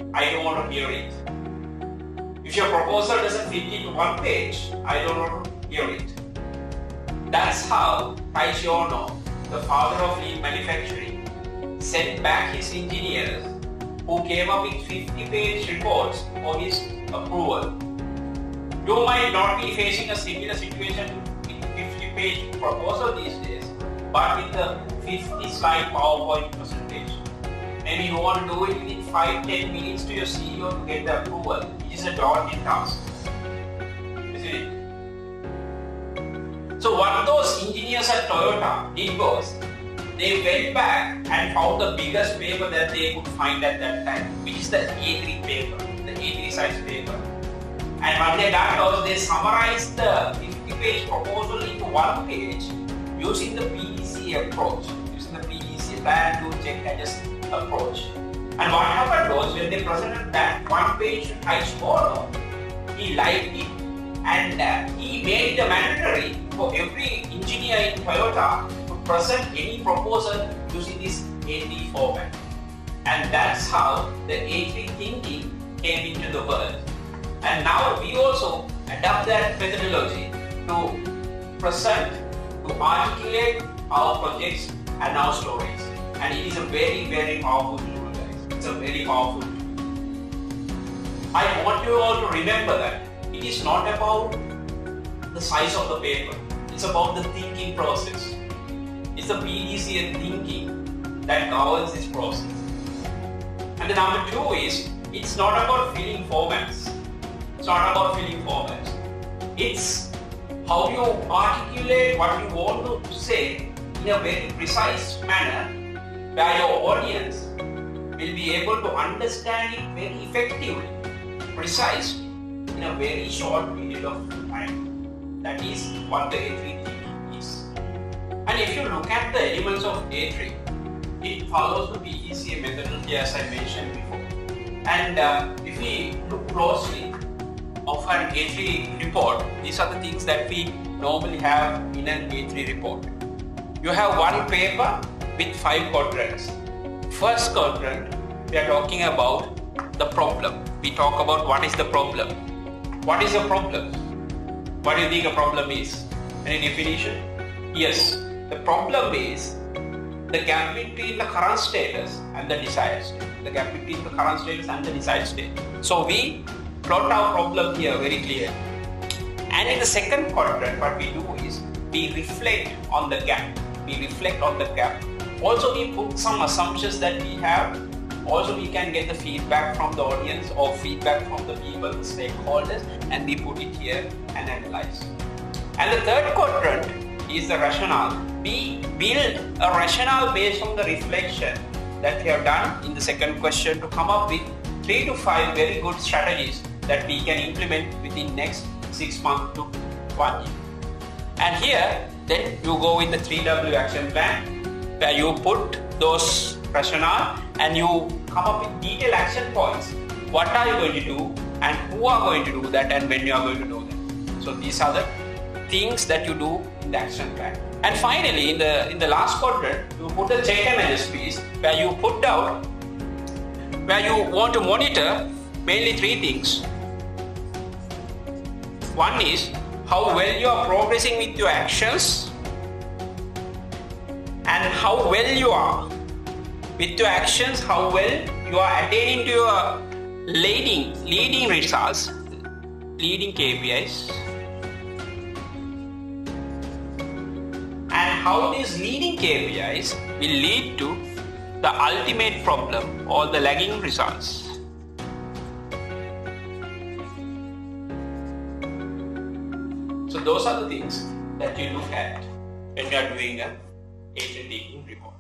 I don't want to hear it. If your proposal doesn't fit into one page, I don't want to hear it. That's how Taishono, the father of lean manufacturing, sent back his engineers who came up with 50-page reports for his approval. You might not be facing a similar situation with 50-page proposal these days, but with a 50-slide PowerPoint presentation. Maybe you want to do it within 5-10 minutes to your CEO to get the approval, which is a daunting task. Isn't it? So what those engineers at Toyota did was, they went back and found the biggest paper that they could find at that time, which is the A3 paper, the A3 size paper. And what they done was, they summarized the 50-page proposal into one page using the PDCA approach, using the PDCA plan, do, check, adjust approach. And what happened was, when they presented that one page to Taishono, he liked it, and he made it mandatory for every engineer in Toyota to present any proposal using this A3 format. And that's how the A3 thinking came into the world. And now we also adopt that methodology to present, to articulate our projects and our stories. And it is a very, very powerful tool, guys. It's a very powerful tool. I want you all to remember that it is not about the size of the paper. It's about the thinking process. It's the PDCA thinking that governs this process. And the number two is, it's not about filling formats. It's not about filling formats. It's how you articulate what you want to say in a very precise manner, where your audience will be able to understand it very effectively, precise, in a very short period of time. That is what the A3 thinking is. And if you look at the elements of A3, it follows the PDCA methodology as I mentioned before. And if we look closely of an A3 report, these are the things that we normally have in an A3 report. You have one paper with 5 quadrants. First quadrant, we are talking about the problem. We talk about what is the problem. What is the problem? What do you think a problem is? Any definition? Yes, the problem is the gap between the current status and the desired state. The gap between the current status and the desired state. So we plot our problem here very clearly. And in the second quadrant, what we do is we reflect on the gap. We reflect on the gap. Also, we put some assumptions that we have. Also, we can get the feedback from the audience or feedback from the people, the stakeholders, and we put it here and analyze. And the third quadrant is the rationale. We build a rationale based on the reflection that we have done in the second question to come up with 3 to 5 very good strategies that we can implement within next 6 months to 1 year. And here, then you go with the 3W action plan, where you put those rationale and you come up with detailed action points. What are you going to do, and who are going to do that, and when you are going to do that. So these are the things that you do in the action plan. And finally, in the last quadrant, you put the check and adjust piece, where you put down, where you want to monitor mainly 3 things. One is how well you are progressing with your actions, and how well you are with your actions, how well you are attaining to your leading results, leading KPIs, and how these leading KPIs will lead to the ultimate problem or the lagging results. So those are the things that you look at when you are doing a A3 thinking report.